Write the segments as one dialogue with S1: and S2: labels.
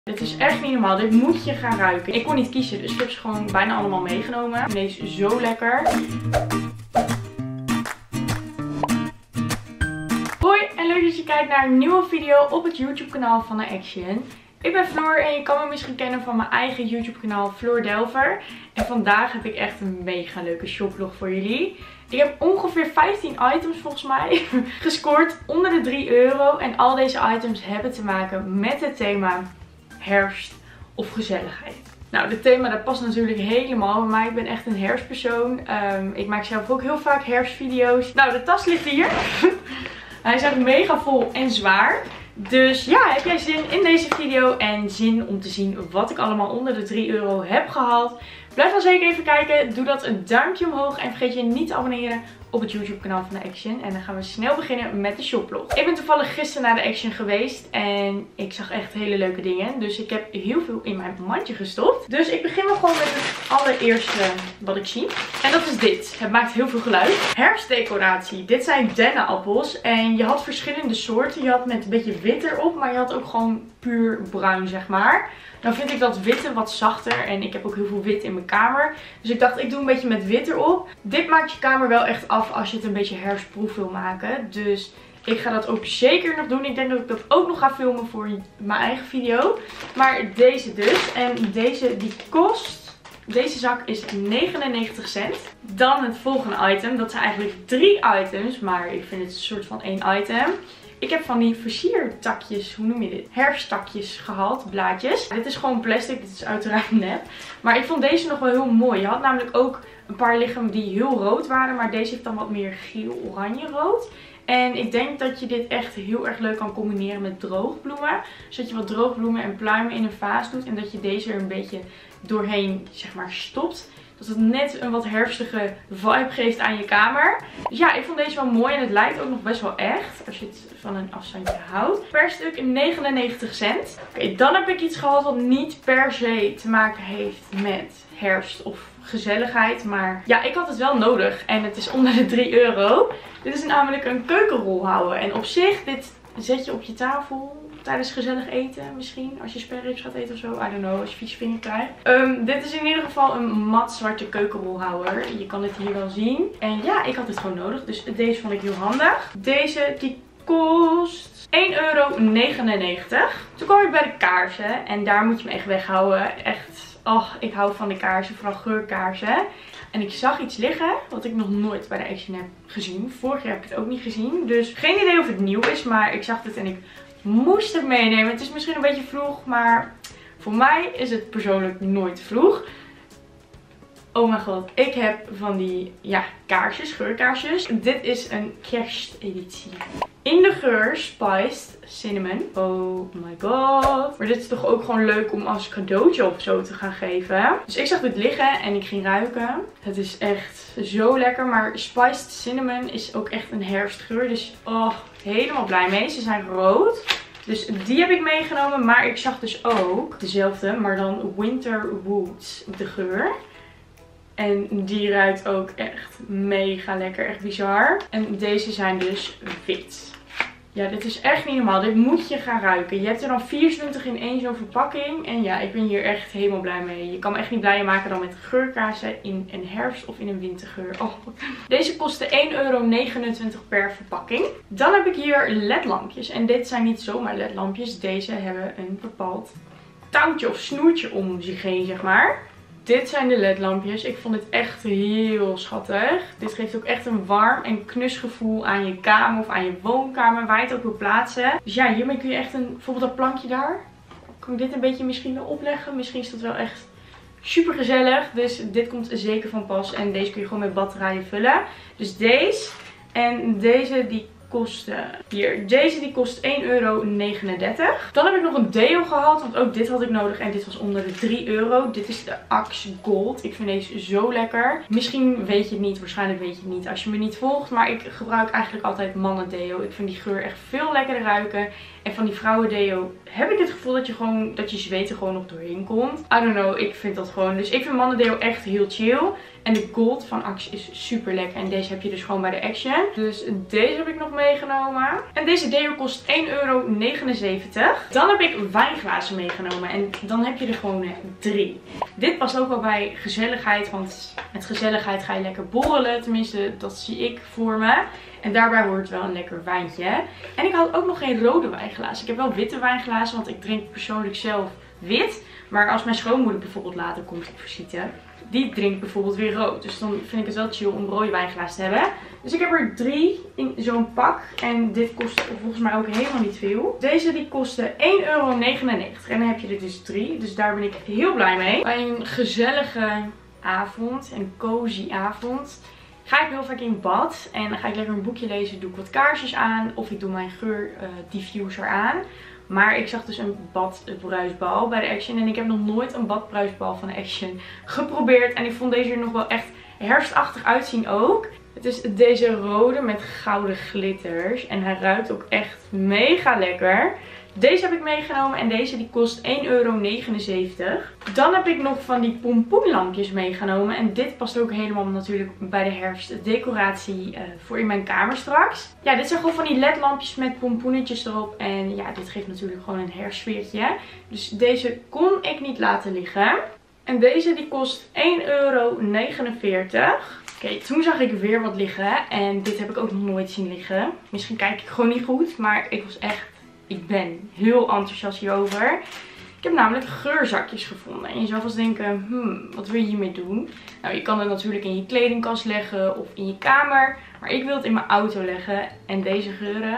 S1: Dit is echt niet normaal. Dit moet je gaan ruiken. Ik kon niet kiezen, dus ik heb ze gewoon bijna allemaal meegenomen. Ik vind deze zo lekker. Hoi en leuk dat je kijkt naar een nieuwe video op het YouTube kanaal van Action. Ik ben Floor en je kan me misschien kennen van mijn eigen YouTube kanaal Floor Delver. En vandaag heb ik echt een mega leuke shoplog voor jullie. Ik heb ongeveer 15 items volgens mij gescoord onder de €3. En al deze items hebben te maken met het thema herfst of gezelligheid. Nou, dit thema dat past natuurlijk helemaal bij mij. Ik ben echt een herfstpersoon. Ik maak zelf ook heel vaak herfstvideo's. Nou, de tas ligt hier. Hij is echt mega vol en zwaar. Dus ja, heb jij zin in deze video en zin om te zien wat ik allemaal onder de €3 heb gehaald? Blijf dan zeker even kijken. Doe dat een duimpje omhoog en vergeet je niet te abonneren op het YouTube kanaal van de Action. En dan gaan we snel beginnen met de shoplog. Ik ben toevallig gisteren naar de Action geweest en ik zag echt hele leuke dingen. Dus ik heb heel veel in mijn mandje gestopt. Dus ik begin wel gewoon met het allereerste wat ik zie. En dat is dit. Het maakt heel veel geluid. Herfstdecoratie. Dit zijn dennenappels. En je had verschillende soorten. Je had met een beetje wit erop, maar je had ook gewoon puur bruin, zeg maar. Nou vind ik dat witte wat zachter en ik heb ook heel veel wit in mijn kamer. Dus ik dacht, ik doe een beetje met wit erop. Dit maakt je kamer wel echt af als je het een beetje herfstproef wil maken. Dus ik ga dat ook zeker nog doen. Ik denk dat ik dat ook nog ga filmen voor mijn eigen video. Maar deze dus. En deze die kost... Deze zak is 99 cent. Dan het volgende item. Dat zijn eigenlijk 3 items. Maar ik vind het een soort van 1 item. Ik heb van die versiertakjes, hoe noem je dit? Herfsttakjes gehaald, blaadjes. Dit is gewoon plastic, dit is uiteraard nep. Maar ik vond deze nog wel heel mooi. Je had namelijk ook een paar liggen die heel rood waren. Maar deze heeft dan wat meer geel-oranje-rood. En ik denk dat je dit echt heel erg leuk kan combineren met droogbloemen. Dus dat je wat droogbloemen en pluimen in een vaas doet. En dat je deze er een beetje doorheen, zeg maar, stopt. Dat het net een wat herfstige vibe geeft aan je kamer. Dus ja, ik vond deze wel mooi. En het lijkt ook nog best wel echt. Als je het van een afstandje houdt. Per stuk 99 cent. Oké, dan heb ik iets gehad wat niet per se te maken heeft met herfst of gezelligheid. Maar ja, ik had het wel nodig. En het is onder de €3. Dit is namelijk een keukenrolhouwer. En op zich, dit zet je op je tafel tijdens gezellig eten misschien. Als je sperrips gaat eten of zo. I don't know. Als je vieze vinger krijgt. Dit is in ieder geval een mat zwarte keukenrolhouwer. Je kan het hier wel zien. En ja, ik had het gewoon nodig. Dus deze vond ik heel handig. Deze die kost €1,99. Toen kwam ik bij de kaarsen. En daar moet je me echt weghouden. Echt, oh, ik hou van de kaarsen. Vooral geurkaarsen. En ik zag iets liggen wat ik nog nooit bij de Action heb gezien. Vorig jaar heb ik het ook niet gezien. Dus geen idee of het nieuw is. Maar ik zag het en ik moest het meenemen. Het is misschien een beetje vroeg. Maar voor mij is het persoonlijk nooit vroeg. Oh mijn god. Ik heb van die, ja, kaarsjes, geurkaarsjes. Dit is een kersteditie. In de geur Spiced Cinnamon. Oh my god. Maar dit is toch ook gewoon leuk om als cadeautje of zo te gaan geven. Dus ik zag dit liggen en ik ging ruiken. Het is echt zo lekker. Maar Spiced Cinnamon is ook echt een herfstgeur. Dus oh, helemaal blij mee. Ze zijn rood. Dus die heb ik meegenomen. Maar ik zag dus ook dezelfde, maar dan Winter Woods, de geur. En die ruikt ook echt mega lekker. Echt bizar. En deze zijn dus wit. Ja, dit is echt niet normaal. Dit moet je gaan ruiken. Je hebt er dan 24 in één zo'n verpakking. En ja, ik ben hier echt helemaal blij mee. Je kan me echt niet blijer maken dan met geurkaarsen in een herfst of in een wintergeur. Oh. Deze kostte €1,29 per verpakking. Dan heb ik hier ledlampjes. En dit zijn niet zomaar ledlampjes. Deze hebben een bepaald touwtje of snoertje om zich heen, zeg maar. Dit zijn de ledlampjes. Ik vond dit echt heel schattig. Dit geeft ook echt een warm en knus gevoel aan je kamer of aan je woonkamer. Waar je het ook wil plaatsen. Dus ja, hiermee kun je echt bijvoorbeeld dat plankje daar. Kan ik dit een beetje misschien wel opleggen. Misschien is dat wel echt super gezellig. Dus dit komt zeker van pas. En deze kun je gewoon met batterijen vullen. Dus deze. En deze die kosten hier. Deze die kost €1,39. Dan heb ik nog een deo gehad. Want ook dit had ik nodig. En dit was onder de €3. Dit is de Axe Gold. Ik vind deze zo lekker. Misschien weet je het niet. Waarschijnlijk weet je het niet als je me niet volgt. Maar ik gebruik eigenlijk altijd mannen deo. Ik vind die geur echt veel lekkerder ruiken. En van die vrouwen deo heb ik het gevoel dat je zweet er gewoon nog doorheen komt. I don't know, ik vind dat gewoon. Dus ik vind mannendeo echt heel chill. En de gold van Axe is super lekker. En deze heb je dus gewoon bij de Action. Dus deze heb ik nog meegenomen. En deze deo kost €1,79. Dan heb ik wijnglazen meegenomen. En dan heb je er gewoon 3. Dit past ook wel bij gezelligheid. Want met gezelligheid ga je lekker borrelen. Tenminste, dat zie ik voor me. En daarbij hoort wel een lekker wijntje. En ik had ook nog geen rode wijnglazen. Ik heb wel witte wijnglazen. Want ik drink persoonlijk zelf wit. Maar als mijn schoonmoeder bijvoorbeeld later komt op visite, die drinkt bijvoorbeeld weer rood. Dus dan vind ik het wel chill om rode wijnglazen te hebben. Dus ik heb er 3 in zo'n pak. En dit kost volgens mij ook helemaal niet veel. Deze die kostte €1,99. En dan heb je er dus 3. Dus daar ben ik heel blij mee. Bij een gezellige avond, een cozy avond, ga ik heel vaak in bad. En dan ga ik lekker een boekje lezen. Doe ik wat kaarsjes aan. Of ik doe mijn geurdiffuser aan. Maar ik zag dus een badbruisbal bij de Action. En ik heb nog nooit een badbruisbal van de Action geprobeerd. En ik vond deze er nog wel echt herfstachtig uitzien ook. Het is deze rode met gouden glitters. En hij ruikt ook echt mega lekker. Deze heb ik meegenomen en deze die kost €1,79. Dan heb ik nog van die pompoenlampjes meegenomen. En dit past ook helemaal natuurlijk bij de herfstdecoratie voor in mijn kamer straks. Ja, dit zijn gewoon van die ledlampjes met pompoenetjes erop. En ja, dit geeft natuurlijk gewoon een herstsfeertje. Dus deze kon ik niet laten liggen. En deze die kost €1,49. Oké, toen zag ik weer wat liggen. En dit heb ik ook nog nooit zien liggen. Misschien kijk ik gewoon niet goed, maar ik ben heel enthousiast hierover. Ik heb namelijk geurzakjes gevonden. En je zou vast denken, wat wil je hiermee doen? Nou, je kan het natuurlijk in je kledingkast leggen of in je kamer. Maar ik wil het in mijn auto leggen. En deze geuren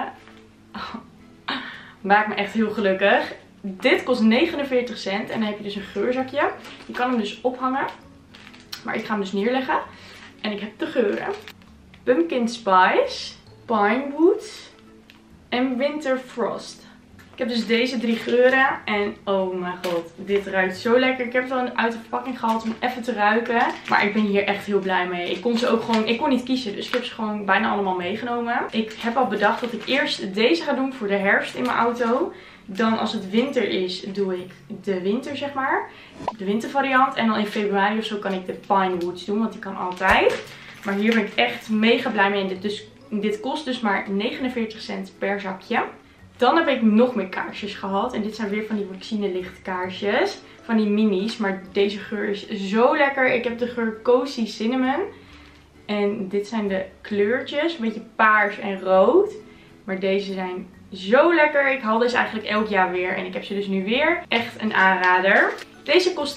S1: maakt me echt heel gelukkig. Dit kost 49 cent. En dan heb je dus een geurzakje. Je kan hem dus ophangen. Maar ik ga hem dus neerleggen. En ik heb de geuren: Pumpkin Spice, Pinewood en Winter Frost. Ik heb dus deze 3 geuren. En oh mijn god, dit ruikt zo lekker. Ik heb het wel uit de verpakking gehaald om even te ruiken. Maar ik ben hier echt heel blij mee. Ik kon ze ook gewoon, ik kon niet kiezen. Dus ik heb ze gewoon bijna allemaal meegenomen. Ik heb al bedacht dat ik eerst deze ga doen voor de herfst in mijn auto. Dan als het winter is, doe ik de winter, zeg maar. De wintervariant. En dan in februari of zo kan ik de Pinewoods doen, want die kan altijd. Maar hier ben ik echt mega blij mee. En dit kost dus maar 49 cent per zakje. Dan heb ik nog meer kaarsjes gehad. En dit zijn weer van die vaccinelichtkaarsjes. Van die minis. Maar deze geur is zo lekker. Ik heb de geur Cozy Cinnamon. En dit zijn de kleurtjes. Een beetje paars en rood. Maar deze zijn zo lekker. Ik haal deze eigenlijk elk jaar weer. En ik heb ze dus nu weer. Echt een aanrader. Deze kost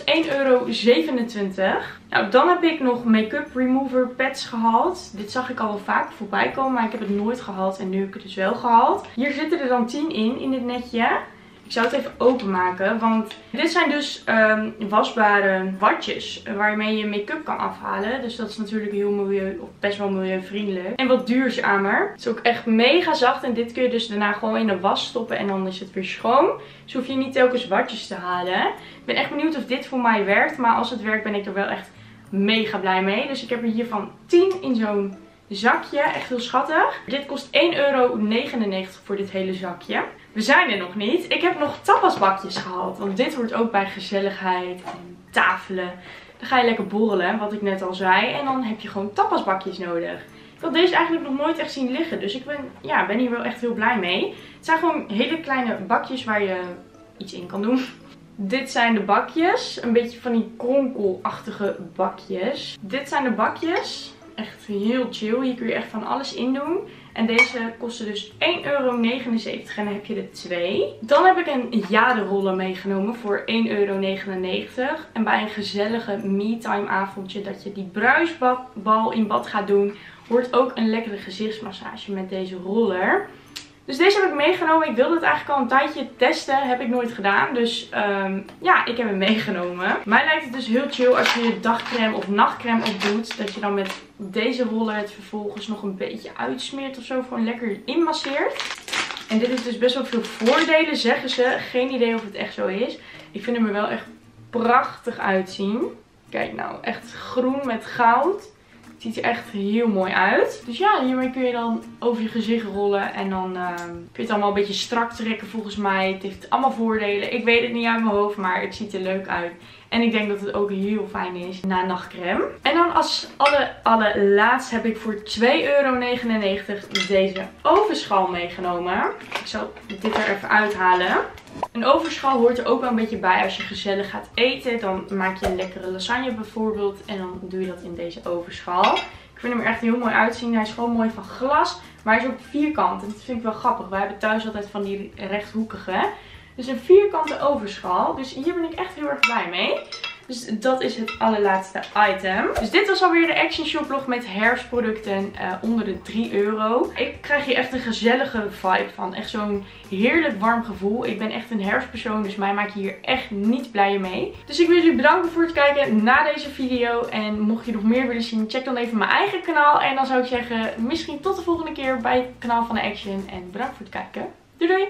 S1: €1,27. Nou, dan heb ik nog make-up remover pads gehaald. Dit zag ik al wel vaak voorbij komen, maar ik heb het nooit gehaald. En nu heb ik het dus wel gehaald. Hier zitten er dan 10 in dit netje. Ik zou het even openmaken, want dit zijn dus wasbare watjes waarmee je make-up kan afhalen. Dus dat is natuurlijk heel best wel milieuvriendelijk. En wat duurzamer. Het is ook echt mega zacht en dit kun je dus daarna gewoon in de was stoppen en dan is het weer schoon. Dus hoef je niet telkens watjes te halen. Ik ben echt benieuwd of dit voor mij werkt, maar als het werkt ben ik er wel echt mega blij mee. Dus ik heb er hiervan 10 in zo'n zakje. Echt heel schattig. Dit kost €1,99 voor dit hele zakje. We zijn er nog niet. Ik heb nog tapasbakjes gehaald. Want dit hoort ook bij gezelligheid en tafelen. Dan ga je lekker borrelen, wat ik net al zei. En dan heb je gewoon tapasbakjes nodig. Ik had deze eigenlijk nog nooit echt zien liggen. Dus ik ben hier wel echt heel blij mee. Het zijn gewoon hele kleine bakjes waar je iets in kan doen. Dit zijn de bakjes. Een beetje van die kronkelachtige bakjes. Dit zijn de bakjes. Echt heel chill. Hier kun je echt van alles in doen. En deze kosten dus €1,79 en dan heb je er 2. Dan heb ik een jaderoller meegenomen voor €1,99. En bij een gezellige me-time avondje dat je die bruisbal in bad gaat doen, hoort ook een lekkere gezichtsmassage met deze roller. Dus deze heb ik meegenomen. Ik wilde het eigenlijk al een tijdje testen. Heb ik nooit gedaan. Dus ja, ik heb hem meegenomen. Mij lijkt het dus heel chill als je je dagcrème of nachtcrème op doet. Dat je dan met deze roller het vervolgens nog een beetje uitsmeert of zo. Gewoon lekker inmasseert. En dit heeft dus best wel veel voordelen, zeggen ze. Geen idee of het echt zo is. Ik vind hem er wel echt prachtig uitzien. Kijk nou, echt groen met goud. Het ziet er echt heel mooi uit. Dus ja, hiermee kun je dan over je gezicht rollen. En dan kun je het allemaal een beetje strak trekken volgens mij. Het heeft allemaal voordelen. Ik weet het niet uit mijn hoofd, maar het ziet er leuk uit. En ik denk dat het ook heel fijn is na nachtcreme. En dan als allerlaatst heb ik voor €2,99 deze ovenschal meegenomen. Ik zal dit er even uithalen. Een ovenschal hoort er ook wel een beetje bij als je gezellig gaat eten. Dan maak je een lekkere lasagne bijvoorbeeld. En dan doe je dat in deze ovenschal. Ik vind hem er echt heel mooi uitzien. Hij is gewoon mooi van glas. Maar hij is ook vierkant. En dat vind ik wel grappig. Wij hebben thuis altijd van die rechthoekige. Dus een vierkante ovenschal. Dus hier ben ik echt heel erg blij mee. Dus dat is het allerlaatste item. Dus dit was alweer de Action Shoplog met herfstproducten onder de €3. Ik krijg hier echt een gezellige vibe van. Echt zo'n heerlijk warm gevoel. Ik ben echt een herfstpersoon, dus mij maak je hier echt niet blij mee. Dus ik wil jullie bedanken voor het kijken naar deze video. En mocht je nog meer willen zien, check dan even mijn eigen kanaal. En dan zou ik zeggen, misschien tot de volgende keer bij het kanaal van de Action. En bedankt voor het kijken. Doei doei!